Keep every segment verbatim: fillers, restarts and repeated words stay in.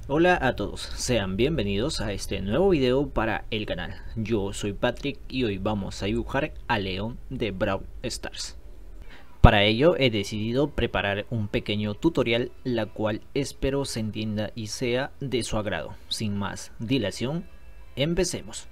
Hola a todos, sean bienvenidos a este nuevo video para el canal. Yo soy Patrick y hoy vamos a dibujar a Leon de Brawl Stars. Para ello he decidido preparar un pequeño tutorial, la cual espero se entienda y sea de su agrado. Sin más dilación, empecemos.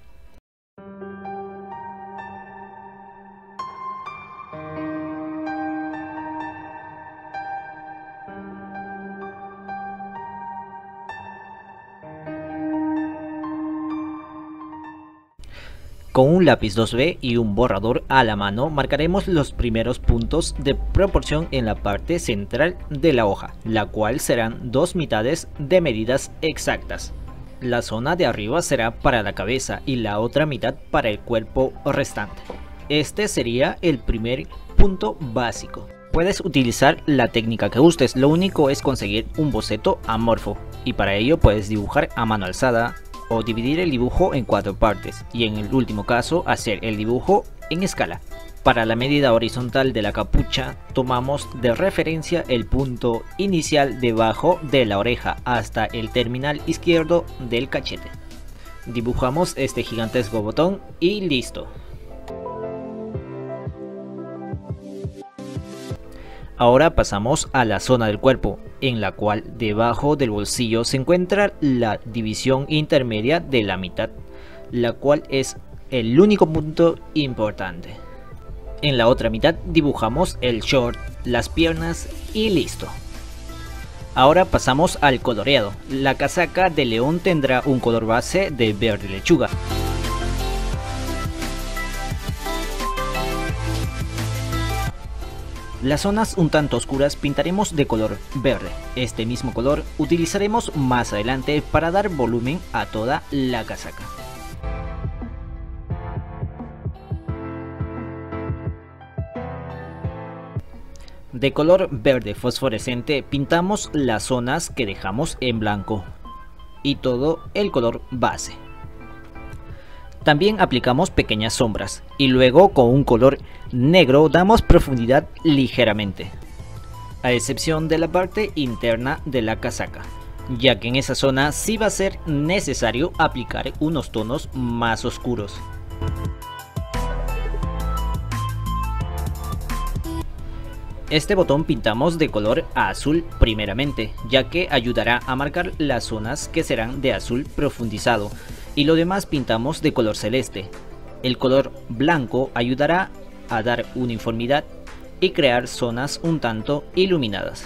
Con un lápiz dos B y un borrador a la mano marcaremos los primeros puntos de proporción en la parte central de la hoja, la cual serán dos mitades de medidas exactas. La zona de arriba será para la cabeza y la otra mitad para el cuerpo restante. Este sería el primer punto básico. Puedes utilizar la técnica que gustes, lo único es conseguir un boceto amorfo y para ello puedes dibujar a mano alzada o dividir el dibujo en cuatro partes y en el último caso hacer el dibujo en escala. Para la medida horizontal de la capucha tomamos de referencia el punto inicial debajo de la oreja hasta el terminal izquierdo del cachete. Dibujamos este gigantesco botón y listo. Ahora pasamos a la zona del cuerpo, en la cual debajo del bolsillo se encuentra la división intermedia de la mitad, la cual es el único punto importante. En la otra mitad dibujamos el short, las piernas y listo. Ahora pasamos al coloreado. La casaca de León tendrá un color base de verde lechuga. Las zonas un tanto oscuras pintaremos de color verde. Este mismo color utilizaremos más adelante para dar volumen a toda la casaca. De color verde fosforescente pintamos las zonas que dejamos en blanco y todo el color base. También aplicamos pequeñas sombras y luego con un color negro damos profundidad ligeramente, a excepción de la parte interna de la casaca, ya que en esa zona sí va a ser necesario aplicar unos tonos más oscuros. Este botón pintamos de color azul primeramente, ya que ayudará a marcar las zonas que serán de azul profundizado, y lo demás pintamos de color celeste. El color blanco ayudará a dar uniformidad y crear zonas un tanto iluminadas.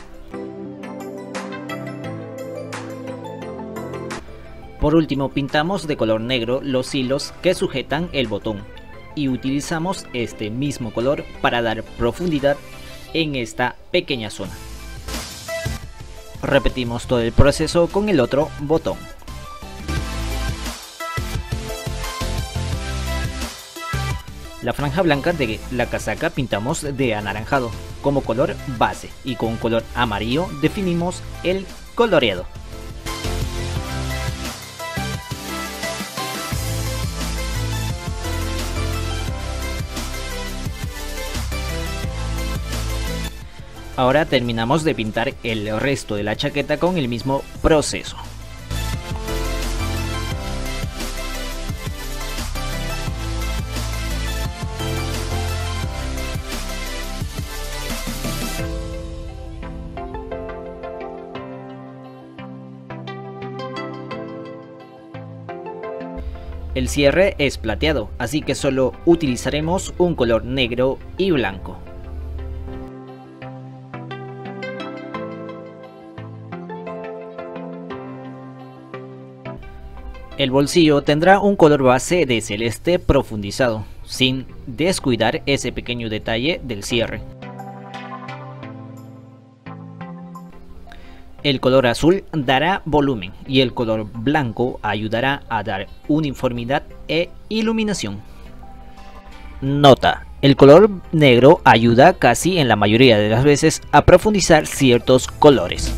Por último pintamos de color negro los hilos que sujetan el botón y utilizamos este mismo color para dar profundidad en esta pequeña zona. Repetimos todo el proceso con el otro botón. La franja blanca de la casaca pintamos de anaranjado como color base y con color amarillo definimos el coloreado. Ahora terminamos de pintar el resto de la chaqueta con el mismo proceso. El cierre es plateado, así que solo utilizaremos un color negro y blanco. El bolsillo tendrá un color base de celeste profundizado, sin descuidar ese pequeño detalle del cierre. El color azul dará volumen y el color blanco ayudará a dar uniformidad e iluminación. Nota: el color negro ayuda casi en la mayoría de las veces a profundizar ciertos colores.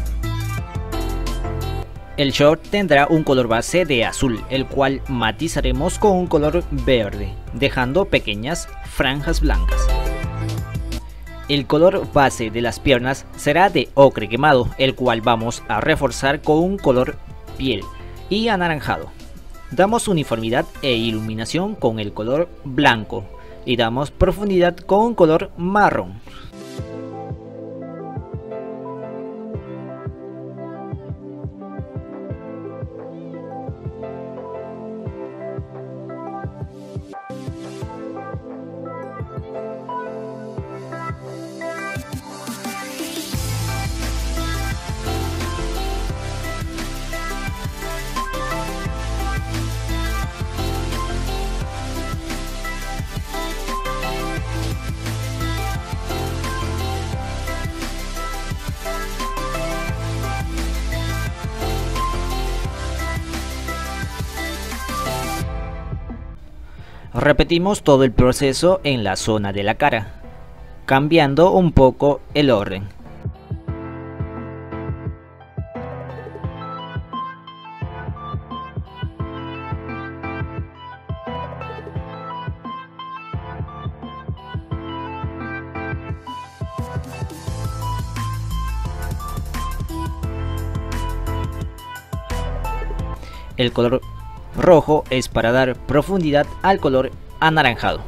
El short tendrá un color base de azul, el cual matizaremos con un color verde, dejando pequeñas franjas blancas. El color base de las piernas será de ocre quemado, el cual vamos a reforzar con un color piel y anaranjado. Damos uniformidad e iluminación con el color blanco y damos profundidad con un color marrón. Repetimos todo el proceso en la zona de la cara, cambiando un poco el orden. El color rojo es para dar profundidad al color anaranjado.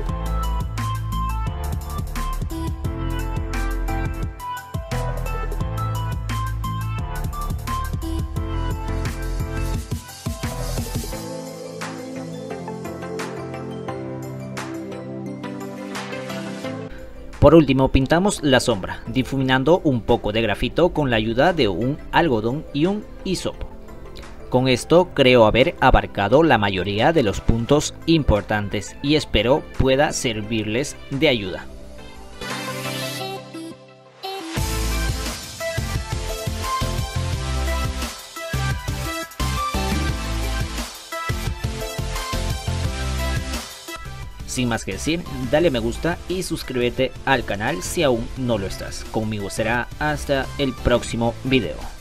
Por último, pintamos la sombra, difuminando un poco de grafito con la ayuda de un algodón y un hisopo. Con esto creo haber abarcado la mayoría de los puntos importantes y espero pueda servirles de ayuda. Sin más que decir, dale me gusta y suscríbete al canal si aún no lo estás. Conmigo será hasta el próximo video.